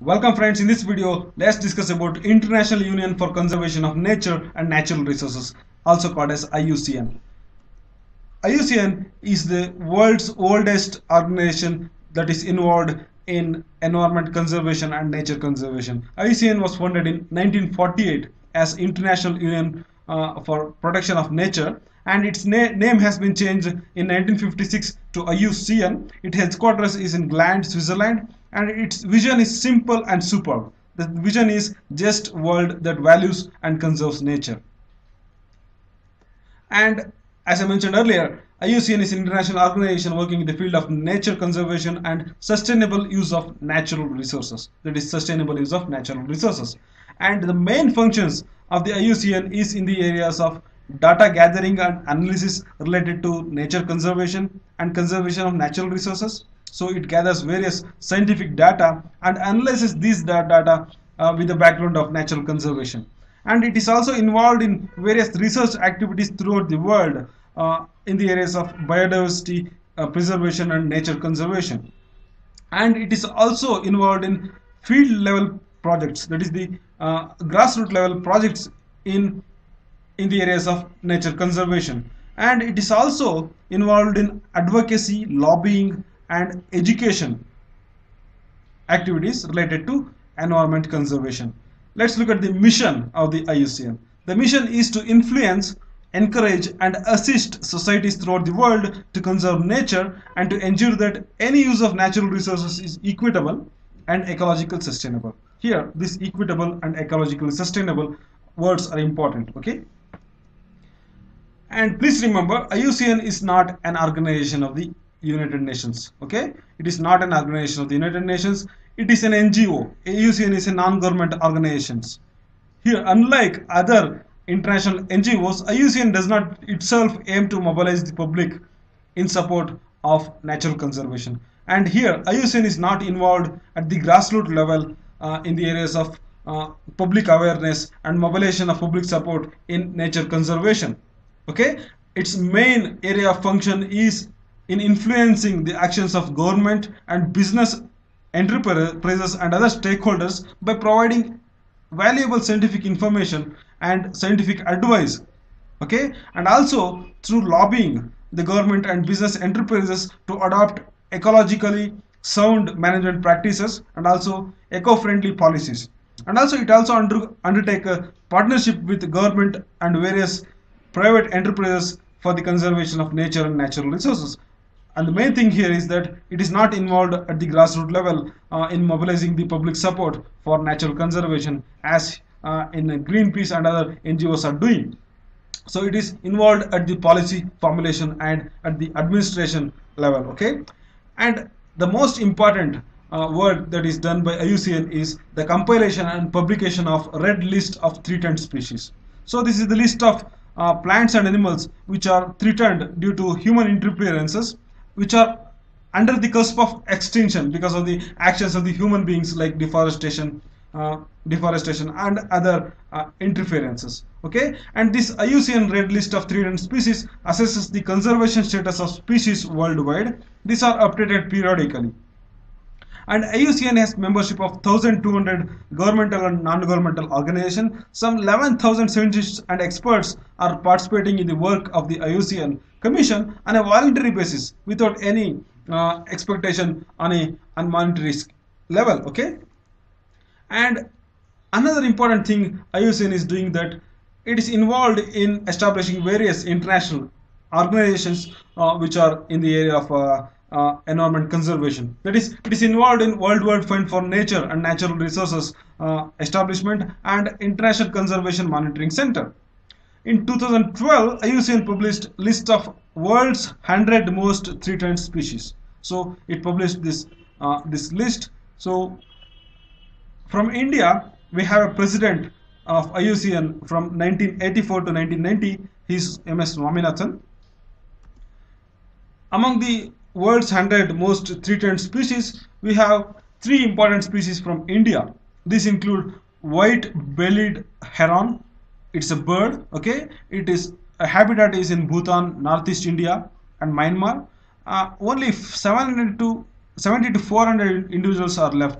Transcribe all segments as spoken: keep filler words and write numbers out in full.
Welcome friends, in this video let's discuss about International Union for Conservation of Nature and Natural Resources, also called as I U C N. I U C N is the world's oldest organization that is involved in environment conservation and nature conservation. I U C N was founded in nineteen forty-eight as International Union uh, for Protection of Nature, and its na name has been changed in nineteen fifty-six to I U C N. Its headquarters is in Gland, Switzerland, and its vision is simple and superb. The vision is just world that values and conserves nature. And as I mentioned earlier, I U C N is an international organization working in the field of nature conservation and sustainable use of natural resources. That is, sustainable use of natural resources. And the main functions of the I U C N is in the areas of data gathering and analysis related to nature conservation and conservation of natural resources. So it gathers various scientific data and analyzes these data uh, with the background of natural conservation. And it is also involved in various research activities throughout the world uh, in the areas of biodiversity uh, preservation and nature conservation. And it is also involved in field level projects, that is the uh, grassroots level projects in in the areas of nature conservation. And it is also involved in advocacy, lobbying and education activities related to environment conservation. Let's look at the mission of the I U C N. The mission is to influence, encourage and assist societies throughout the world to conserve nature and to ensure that any use of natural resources is equitable and ecological sustainable. Here, this equitable and ecologically sustainable words are important, okay? And please remember, I U C N is not an organization of the United Nations, okay? It is not an organization of the United Nations. It is an N G O. I U C N is a non-government organization. Here, unlike other international N G Os, I U C N does not itself aim to mobilize the public in support of natural conservation. And here, I U C N is not involved at the grassroots level uh, in the areas of uh, public awareness and mobilization of public support in nature conservation. Okay, its main area of function is in influencing the actions of government and business enterprises and other stakeholders by providing valuable scientific information and scientific advice, okay, and also through lobbying the government and business enterprises to adopt ecologically sound management practices and also eco-friendly policies. And also it also under, undertake a partnership with the government and various private enterprises for the conservation of nature and natural resources. And the main thing here is that it is not involved at the grassroots level uh, in mobilizing the public support for natural conservation as uh, in Greenpeace and other N G Os are doing. So it is involved at the policy formulation and at the administration level, okay? And the most important uh, work that is done by I U C N is the compilation and publication of red list of threatened species. So this is the list of uh, plants and animals which are threatened due to human interferences, which are under the cusp of extinction because of the actions of the human beings like deforestation, uh, deforestation and other uh, interferences. Okay, and this I U C N red list of threatened species assesses the conservation status of species worldwide. These are updated periodically. And I U C N has membership of one thousand two hundred governmental and non-governmental organizations. Some eleven thousand scientists and experts are participating in the work of the I U C N Commission on a voluntary basis without any uh, expectation on a on monetary level, okay? And another important thing I U C N is doing that it is involved in establishing various international organizations uh, which are in the area of uh, Uh, environment conservation. That is, it is involved in World Wide Fund for Nature and Natural Resources uh, establishment and International Conservation Monitoring Center. In two thousand twelve, I U C N published list of world's one hundred most threatened species. So it published this uh, this list. So from India, we have a president of I U C N from nineteen eighty-four to nineteen ninety. He's M S Swaminathan. Among the world's one hundred most threatened species, we have three important species from India. These include white-bellied heron. It's a bird, okay? It is a habitat is in Bhutan, Northeast India and Myanmar. Uh, only seven hundred to seventy to four hundred individuals are left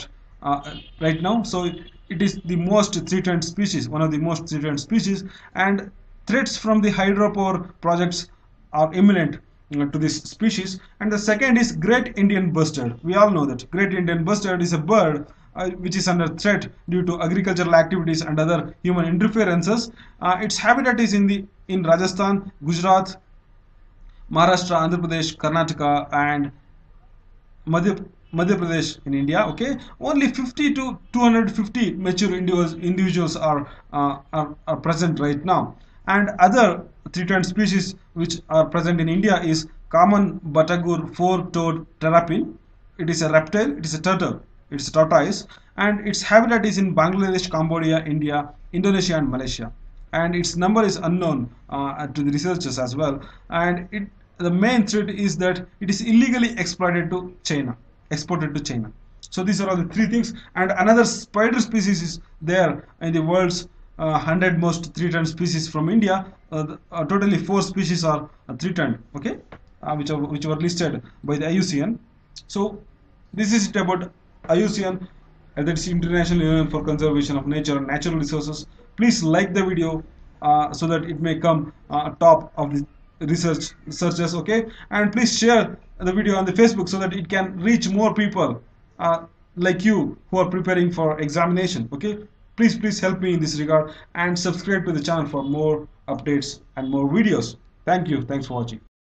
uh, right now. So it is the most threatened species, one of the most threatened species, and threats from the hydropower projects are imminent uh, to this species. And the second is great Indian bustard. We all know that great Indian bustard is a bird uh, which is under threat due to agricultural activities and other human interferences. Uh, its habitat is in the in Rajasthan, Gujarat, Maharashtra, Andhra Pradesh, Karnataka, and Madhya, Madhya Pradesh in India. Okay, only fifty to two hundred fifty mature individuals, individuals are, uh, are are present right now. And other threatened species which are present in India is common Batagur four-toed terrapin. It is a reptile. It is a turtle. It's a tortoise, and its habitat is in Bangladesh, Cambodia, India, Indonesia, and Malaysia. And its number is unknown uh, to the researchers as well. And it the main threat is that it is illegally exploited to China, exported to China. So these are all the three things. And another spider species is there in the world's uh, one hundred most threatened species from India. Uh, uh, totally four species are uh, threatened, okay, uh, which are which were listed by the I U C N. So this is it about I U C N, and that's International Union for Conservation of Nature and Natural Resources. Please like the video uh, so that it may come uh, top of the research searches, okay, and please share the video on the Facebook so that it can reach more people uh, like you who are preparing for examination, okay. Please please help me in this regard and subscribe to the channel for more updates and more videos. Thank you. Thanks for watching.